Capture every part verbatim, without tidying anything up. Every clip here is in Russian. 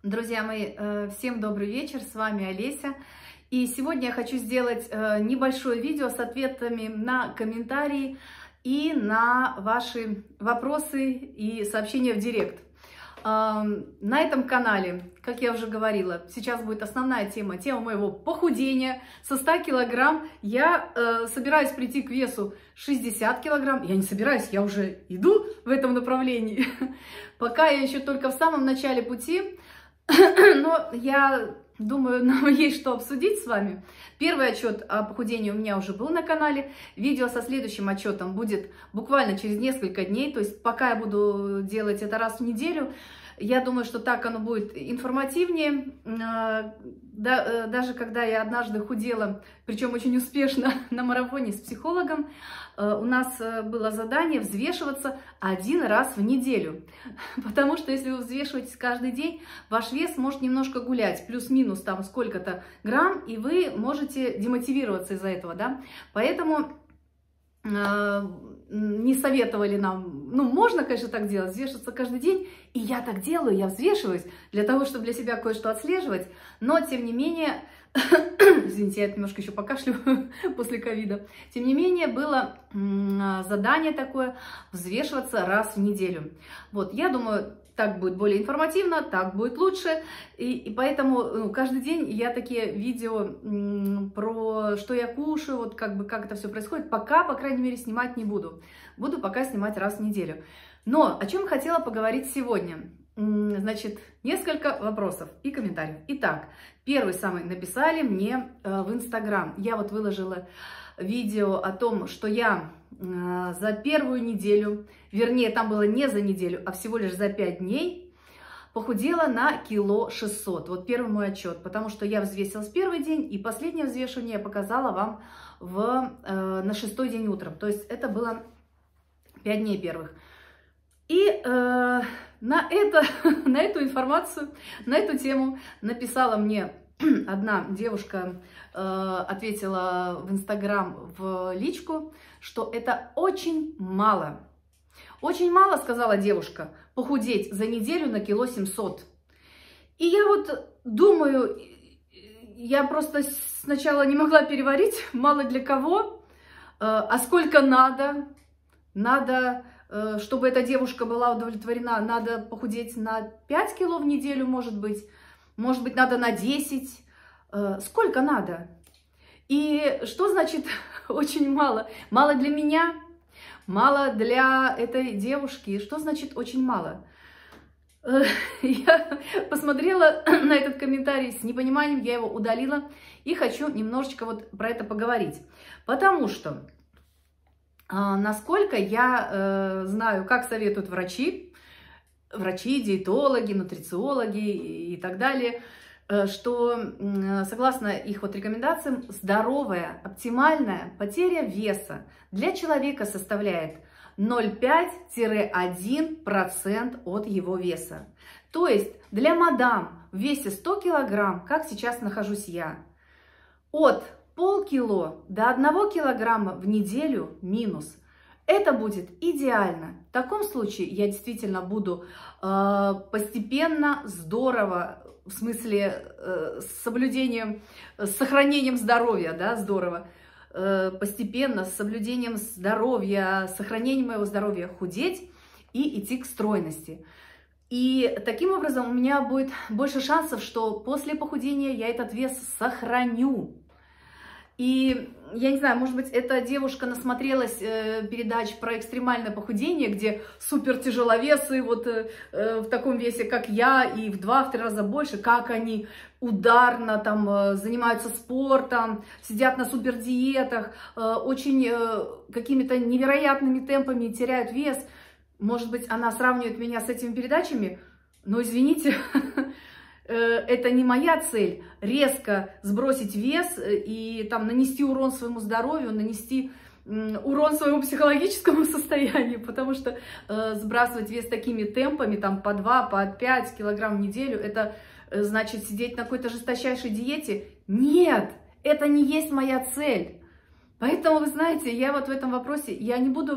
Друзья мои, всем добрый вечер, с вами Олеся. И сегодня я хочу сделать небольшое видео с ответами на комментарии и на ваши вопросы и сообщения в директ. На этом канале, как я уже говорила, сейчас будет основная тема, тема моего похудения. Со ста килограмм я э, собираюсь прийти к весу шестьдесят килограмм. Я не собираюсь, я уже иду в этом направлении. Пока я еще только в самом начале пути, но я думаю, нам есть что обсудить с вами. Первый отчет о похудении у меня уже был на канале. Видео со следующим отчетом будет буквально через несколько дней. То есть пока я буду делать это раз в неделю, я думаю, что так оно будет информативнее. Даже когда я однажды худела, причем очень успешно, на марафоне с психологом, у нас было задание взвешиваться один раз в неделю. Потому что если вы взвешиваетесь каждый день, ваш вес может немножко гулять, плюс-минус там сколько-то грамм, и вы можете демотивироваться из-за этого, да. Поэтому не советовали нам, ну, можно, конечно, так делать, взвешиваться каждый день, и я так делаю, я взвешиваюсь, для того, чтобы для себя кое-что отслеживать, но, тем не менее, извините, я немножко еще покашляю после ковида, тем не менее, было задание такое, взвешиваться раз в неделю. Вот, я думаю, так будет более информативно, так будет лучше, и, и поэтому ну, каждый день я такие видео м, про что я кушаю, вот как бы как это все происходит, пока, по крайней мере, снимать не буду. Буду пока снимать раз в неделю. Но о чем хотела поговорить сегодня? Значит, несколько вопросов и комментариев. Итак, первый самый написали мне э, в Инстаграм. Я вот выложила видео о том, что я э, за первую неделю, вернее, там было не за неделю, а всего лишь за пять дней, похудела на кило шестьсот. Вот первый мой отчет, потому что я взвесилась первый день, и последнее взвешивание я показала вам в, э, на шестой день утром. То есть это было пять дней первых. И э, на, это, на эту информацию, на эту тему написала мне одна девушка, э, ответила в Инстаграм в личку, что это очень мало. Очень мало, сказала девушка, похудеть за неделю на кило семьсот. И я вот думаю, я просто сначала не могла переварить, мало для кого, э, а сколько надо, надо... Чтобы эта девушка была удовлетворена, надо похудеть на пять кило в неделю, может быть. Может быть, надо на десять. Сколько надо? И что значит очень мало? Мало для меня, мало для этой девушки. Что значит очень мало? Я посмотрела на этот комментарий с непониманием, я его удалила. И хочу немножечко вот про это поговорить. Потому что... Насколько я э, знаю, как советуют врачи, врачи, диетологи, нутрициологи и так далее, э, что э, согласно их вот рекомендациям, здоровая, оптимальная потеря веса для человека составляет ноль целых пять — один процент от его веса. То есть для мадам в весе сто килограмм, как сейчас нахожусь я, от полкило до одного килограмма в неделю минус. Это будет идеально. В таком случае я действительно буду э, постепенно, здорово, в смысле э, с соблюдением, с сохранением здоровья, да, здорово, э, постепенно, с соблюдением здоровья, с сохранением моего здоровья худеть и идти к стройности. И таким образом у меня будет больше шансов, что после похудения я этот вес сохраню. И я не знаю, может быть, эта девушка насмотрелась э, передач про экстремальное похудение, где супер тяжеловесы вот э, в таком весе, как я, и в два-три раза больше, как они ударно там э, занимаются спортом, сидят на супер диетах, э, очень э, какими-то невероятными темпами теряют вес. Может быть, она сравнивает меня с этими передачами, но извините... Это не моя цель, резко сбросить вес и там нанести урон своему здоровью, нанести урон своему психологическому состоянию, потому что э, сбрасывать вес такими темпами, там по два, по пять килограмм в неделю, это э, значит сидеть на какой-то жесточайшей диете. Нет, это не есть моя цель. Поэтому, вы знаете, я вот в этом вопросе, я не буду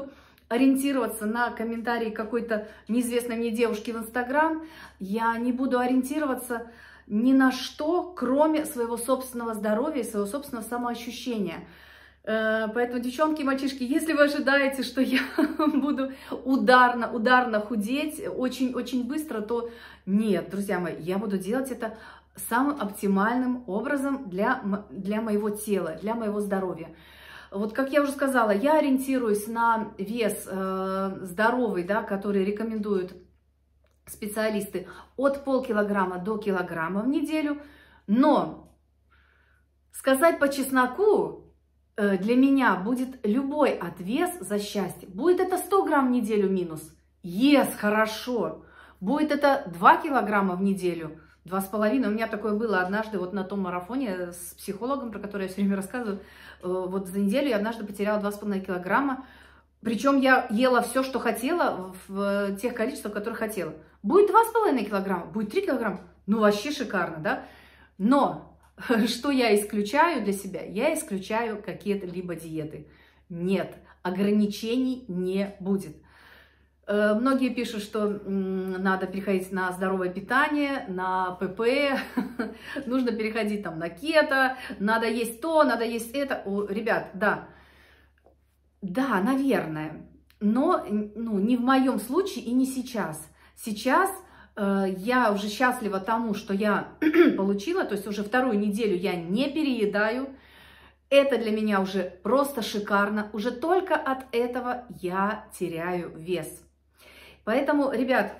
ориентироваться на комментарии какой-то неизвестной мне девушки в Инстаграм, я не буду ориентироваться ни на что, кроме своего собственного здоровья и своего собственного самоощущения. Поэтому, девчонки и мальчишки, если вы ожидаете, что я буду ударно, ударно худеть очень-очень быстро, то нет, друзья мои, я буду делать это самым оптимальным образом для, для моего тела, для моего здоровья. Вот как я уже сказала, я ориентируюсь на вес э, здоровый, да, который рекомендуют специалисты, от полкилограмма до килограмма в неделю. Но сказать по чесноку, для меня будет любой отвес за счастье. Будет это сто грамм в неделю минус. Yes, хорошо. Будет это два килограмма в неделю. два с половиной. У меня такое было однажды вот на том марафоне с психологом, про который я все время рассказываю. Вот за неделю я однажды потеряла два с половиной килограмма. Причем я ела все, что хотела, в тех количествах, которые хотела. Будет два с половиной килограмма, будет три килограмма. Ну, вообще шикарно, да? Но что я исключаю для себя? Я исключаю какие-то либо диеты. Нет, ограничений не будет. Многие пишут, что надо переходить на здоровое питание, на ПП, нужно переходить там на кето, надо есть то, надо есть это. О, ребят, да, да, наверное, но ну, не в моем случае и не сейчас. Сейчас я уже счастлива тому, что я получила, то есть уже вторую неделю я не переедаю. Это для меня уже просто шикарно. Уже только от этого я теряю вес. Поэтому, ребят,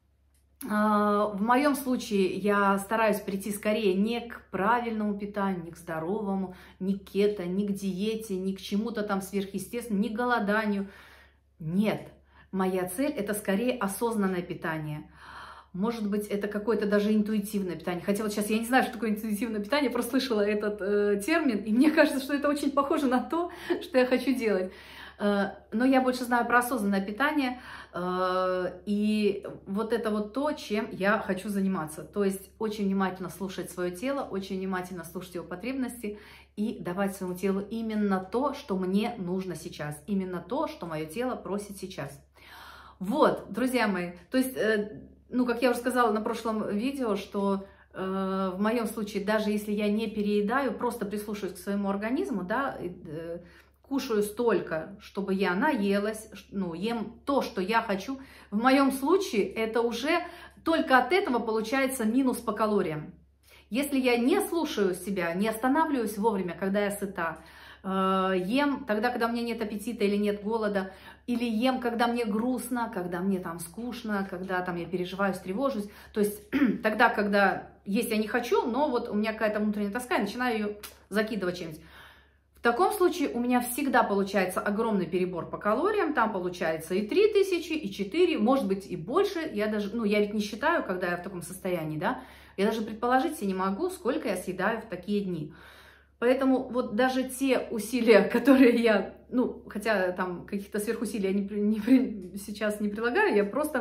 в моем случае я стараюсь прийти скорее не к правильному питанию, не к здоровому, не к кето, не к диете, не к чему-то там сверхъестественному, не к голоданию. Нет, моя цель – это скорее осознанное питание. Может быть, это какое-то даже интуитивное питание. Хотя вот сейчас я не знаю, что такое интуитивное питание, просто слышала этот э, термин, и мне кажется, что это очень похоже на то, что я хочу делать. Э, но я больше знаю про осознанное питание, э, и вот это вот то, чем я хочу заниматься. То есть очень внимательно слушать свое тело, очень внимательно слушать его потребности и давать своему телу именно то, что мне нужно сейчас, именно то, что мое тело просит сейчас. Вот, друзья мои, то есть... Э, Ну, как я уже сказала на прошлом видео, что э, в моем случае, даже если я не переедаю, просто прислушиваюсь к своему организму, да, э, кушаю столько, чтобы я наелась, ну, ем то, что я хочу. В моем случае это уже только от этого получается минус по калориям. Если я не слушаю себя, не останавливаюсь вовремя, когда я сыта, э, ем тогда, когда у меня нет аппетита или нет голода, или ем, когда мне грустно, когда мне там скучно, когда там я переживаю, тревожусь. То есть тогда, когда есть я не хочу, но вот у меня какая-то внутренняя тоска, я начинаю ее закидывать чем-нибудь. В таком случае у меня всегда получается огромный перебор по калориям. Там получается и три тысячи, и четыре, может быть и больше. Я даже, ну я ведь не считаю, когда я в таком состоянии, да. Я даже предположить себе не могу, сколько я съедаю в такие дни. Поэтому вот даже те усилия, которые я, ну, хотя там каких-то сверхусилий я не, не, сейчас не прилагаю, я просто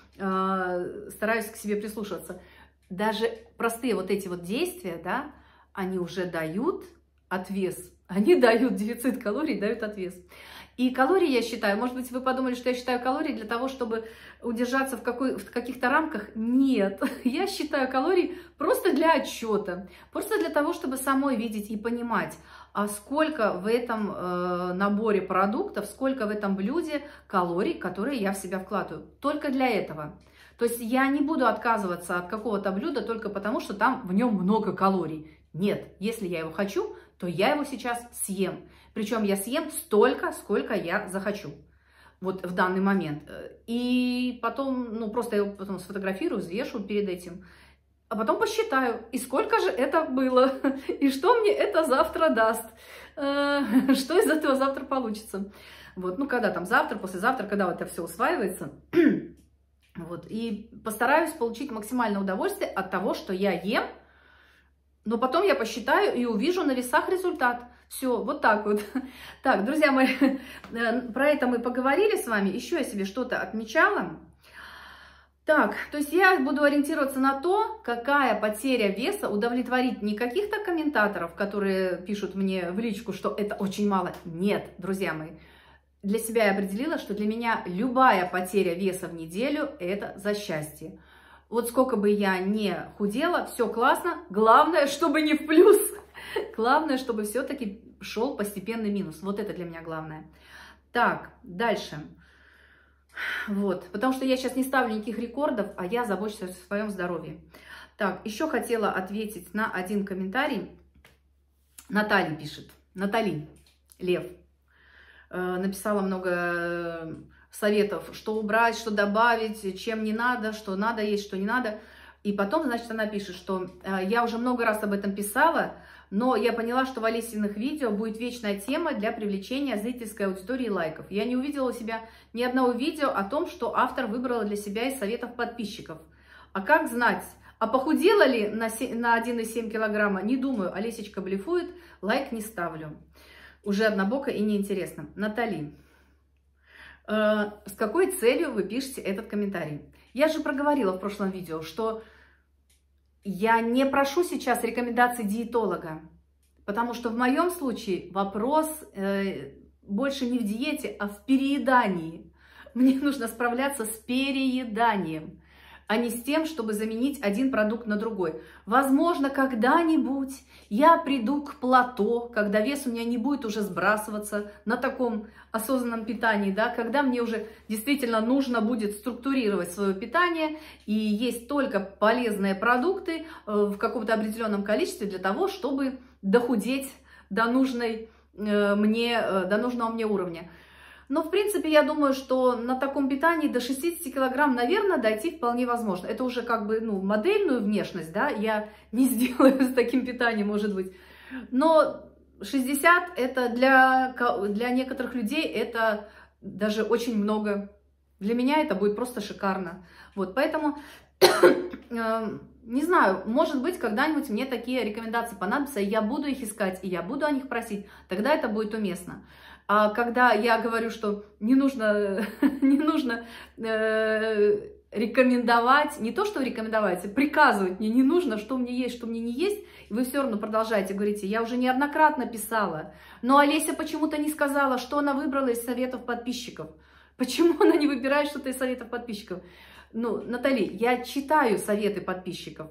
э, стараюсь к себе прислушиваться. Даже простые вот эти вот действия, да, они уже дают отвес. Они дают дефицит калорий, дают отвес. И калории я считаю, может быть, вы подумали, что я считаю калории для того, чтобы удержаться в, какой, в каких-то рамках. Нет, я считаю калории просто для отчета, просто для того, чтобы самой видеть и понимать, а сколько в этом э, наборе продуктов, сколько в этом блюде калорий, которые я в себя вкладываю. Только для этого. То есть я не буду отказываться от какого-то блюда только потому, что там в нем много калорий. Нет, если я его хочу, то я его сейчас съем. Причем я съем столько, сколько я захочу. Вот в данный момент. И потом, ну просто я его потом сфотографирую, взвешу перед этим. А потом посчитаю, и сколько же это было, и что мне это завтра даст, что из этого завтра получится. Вот, ну когда там завтра, послезавтра, когда вот это все усваивается. Вот, и постараюсь получить максимальное удовольствие от того, что я ем. Но потом я посчитаю и увижу на весах результат. Все, вот так вот. Так, друзья мои, про это мы поговорили с вами. Еще я себе что-то отмечала. Так, то есть я буду ориентироваться на то, какая потеря веса удовлетворит не каких-то комментаторов, которые пишут мне в личку, что это очень мало. Нет, друзья мои. для себя я определила, что для меня любая потеря веса в неделю – это за счастье. Вот сколько бы я не худела, все классно, главное, чтобы не в плюс. Главное, чтобы все-таки шел постепенный минус. Вот это для меня главное. Так, дальше. Вот, потому что я сейчас не ставлю никаких рекордов, а я забочусь о своем здоровье. Так, еще хотела ответить на один комментарий. Наталья пишет. Натали Лев. Э, написала много советов, что убрать, что добавить, чем не надо, что надо есть, что не надо. И потом, значит, она пишет, что э, я уже много раз об этом писала, но я поняла, что в Олесиных видео будет вечная тема для привлечения зрительской аудитории и лайков. Я не увидела у себя ни одного видео о том, что автор выбрала для себя из советов подписчиков. А как знать, а похудела ли на, на один и семь килограмма? Не думаю, Олесечка блефует, лайк не ставлю. Уже однобоко и неинтересно. Натали, э, с какой целью вы пишете этот комментарий? Я же проговорила в прошлом видео, что я не прошу сейчас рекомендаций диетолога, потому что в моем случае вопрос э, больше не в диете, а в переедании. Мне нужно справляться с перееданием, а не с тем, чтобы заменить один продукт на другой. Возможно, когда-нибудь я приду к плато, когда вес у меня не будет уже сбрасываться на таком осознанном питании, да, когда мне уже действительно нужно будет структурировать свое питание и есть только полезные продукты в каком-то определенном количестве для того, чтобы дохудеть до нужной мне, до нужного мне уровня. Но, в принципе, я думаю, что на таком питании до шестидесяти килограмм, наверное, дойти вполне возможно. Это уже как бы, ну, модельную внешность, да, я не сделаю с таким питанием, может быть. Но шестьдесят это для, для некоторых людей это даже очень много. Для меня это будет просто шикарно. Вот, поэтому, не знаю, может быть, когда-нибудь мне такие рекомендации понадобятся, и я буду их искать, и я буду о них просить, тогда это будет уместно. А когда я говорю, что не нужно, не нужно э, рекомендовать, не то, что рекомендовать, приказывать мне не нужно, что мне есть, что мне не есть, и вы все равно продолжаете, говорите, я уже неоднократно писала, но Олеся почему-то не сказала, что она выбрала из советов подписчиков. Почему она не выбирает что-то из советов подписчиков? Ну, Натали, я читаю советы подписчиков,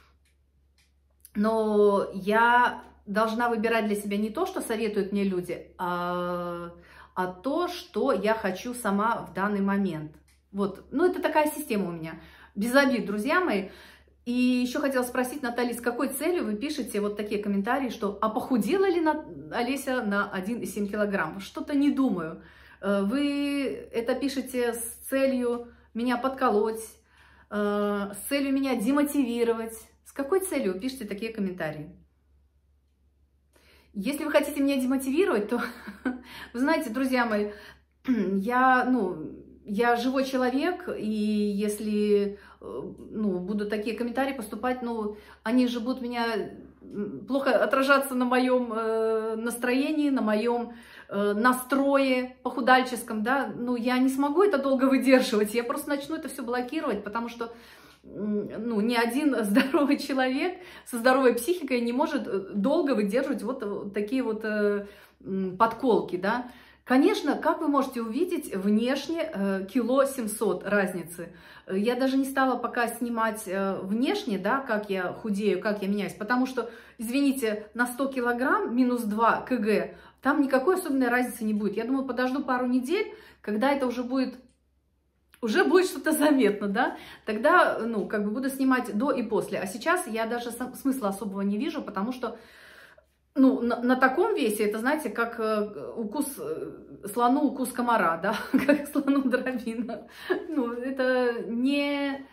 но я должна выбирать для себя не то, что советуют мне люди, а, а то, что я хочу сама в данный момент. Вот, ну это такая система у меня. Без обид, друзья мои. И еще хотела спросить, Наталья, с какой целью вы пишете вот такие комментарии, что «А похудела ли на... Олеся на один и семь килограмм?» Что-то не думаю. Вы это пишете с целью меня подколоть, с целью меня демотивировать. С какой целью вы пишете такие комментарии? Если вы хотите меня демотивировать, то, вы знаете, друзья мои, я, ну, я живой человек, и если, ну, будут такие комментарии поступать, ну, они же будут меня плохо отражаться на моем э, настроении, на моем э, настрое похудальческом, да, ну, я не смогу это долго выдерживать, я просто начну это все блокировать, потому что ну, ни один здоровый человек со здоровой психикой не может долго выдерживать вот такие вот э, подколки, да. Конечно, как вы можете увидеть, внешне э, кило семьсот разницы. Я даже не стала пока снимать э, внешне, да, как я худею, как я меняюсь, потому что, извините, на сто килограмм минус два кг, там никакой особенной разницы не будет. Я думаю, подожду пару недель, когда это уже будет уже будет что-то заметно, да, тогда, ну, как бы буду снимать до и после. А сейчас я даже сам, смысла особого не вижу, потому что, ну, на, на таком весе, это, знаете, как э, укус, э, слону укус комара, да, как слону дробина. Ну, это не,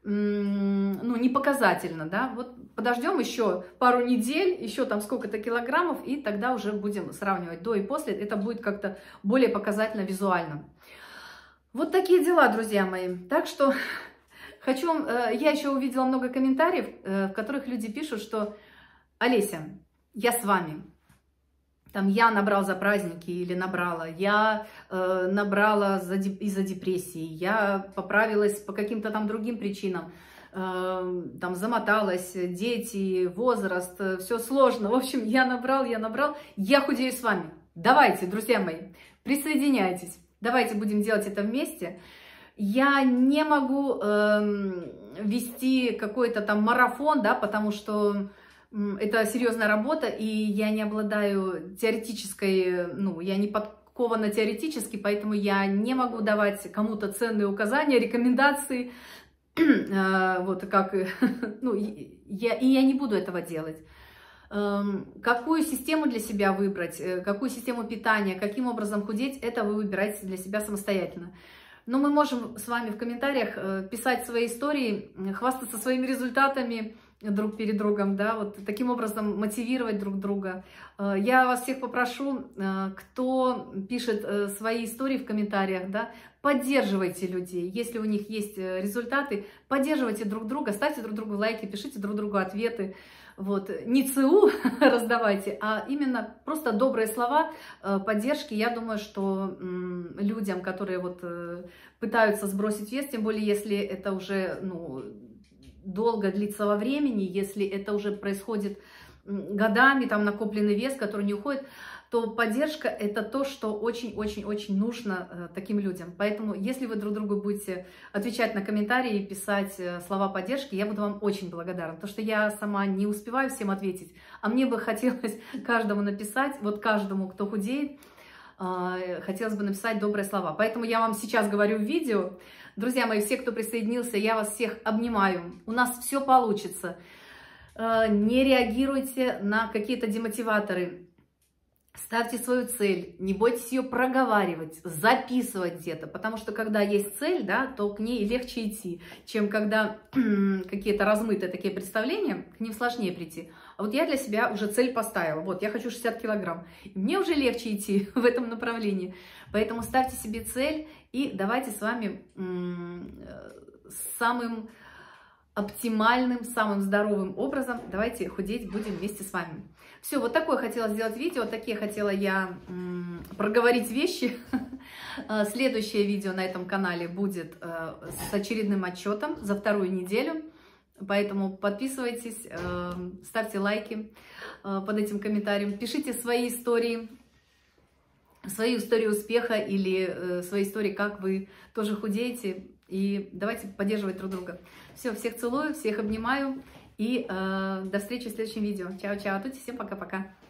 ну, не показательно, да. Вот подождем еще пару недель, еще там сколько-то килограммов, и тогда уже будем сравнивать до и после. Это будет как-то более показательно визуально. Вот такие дела, друзья мои. Так что хочу вам... Я еще увидела много комментариев, в которых люди пишут, что «Олеся, я с вами». Там я набрал за праздники или набрала, я э, набрала из-за депрессии, я поправилась по каким-то там другим причинам, э, там замоталась, дети, возраст, все сложно. В общем, я набрал, я набрал, я худею с вами. Давайте, друзья мои, Присоединяйтесь. Давайте будем делать это вместе. Я не могу э, вести какой-то там марафон, да, потому что это серьезная работа, и я не обладаю теоретической, ну, я не подкована теоретически, поэтому я не могу давать кому-то ценные указания, рекомендации, вот как, ну, я, и я не буду этого делать. Какую систему для себя выбрать, какую систему питания, каким образом худеть, это вы выбираете для себя самостоятельно. Но мы можем с вами в комментариях писать свои истории, хвастаться своими результатами друг перед другом, да, вот таким образом мотивировать друг друга. Я вас всех попрошу, кто пишет свои истории в комментариях, да, поддерживайте людей. Если у них есть результаты, поддерживайте друг друга, ставьте друг другу лайки, пишите друг другу ответы. Вот. Не ЦУ раздавайте, а именно просто добрые слова поддержки. Я думаю, что людям, которые вот пытаются сбросить вес, тем более если это уже, ну, долго длится во времени, если это уже происходит годами, там накопленный вес, который не уходит, то поддержка — это то, что очень-очень-очень нужно э, таким людям. Поэтому, если вы друг другу будете отвечать на комментарии и писать э, слова поддержки, я буду вам очень благодарна, потому что я сама не успеваю всем ответить, а мне бы хотелось каждому написать, вот каждому, кто худеет, э, хотелось бы написать добрые слова. Поэтому я вам сейчас говорю в видео. Друзья мои, все, кто присоединился, я вас всех обнимаю. У нас все получится. Не реагируйте на какие-то демотиваторы. Ставьте свою цель, не бойтесь ее проговаривать, записывать где-то, потому что когда есть цель, да, то к ней легче идти, чем когда какие-то размытые такие представления, к ним сложнее прийти. А вот я для себя уже цель поставила, вот, я хочу шестьдесят килограмм, и мне уже легче идти в этом направлении, поэтому ставьте себе цель и давайте с вами самым оптимальным, самым здоровым образом давайте худеть будем вместе с вами. Все, вот такое хотела сделать видео, такие хотела я м, проговорить вещи. Следующее видео на этом канале будет э, с очередным отчетом за вторую неделю. Поэтому подписывайтесь, э, ставьте лайки э, под этим комментарием, пишите свои истории, свои истории успеха или э, свои истории, как вы тоже худеете. И давайте поддерживать друг друга. Все, всех целую, всех обнимаю. И э, до встречи в следующем видео. Чао-чао, а тут всем пока-пока.